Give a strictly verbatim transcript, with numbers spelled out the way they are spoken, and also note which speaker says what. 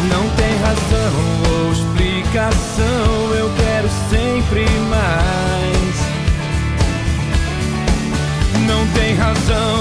Speaker 1: Não tem razão ou explicação, eu quero sempre mais. Não tem razão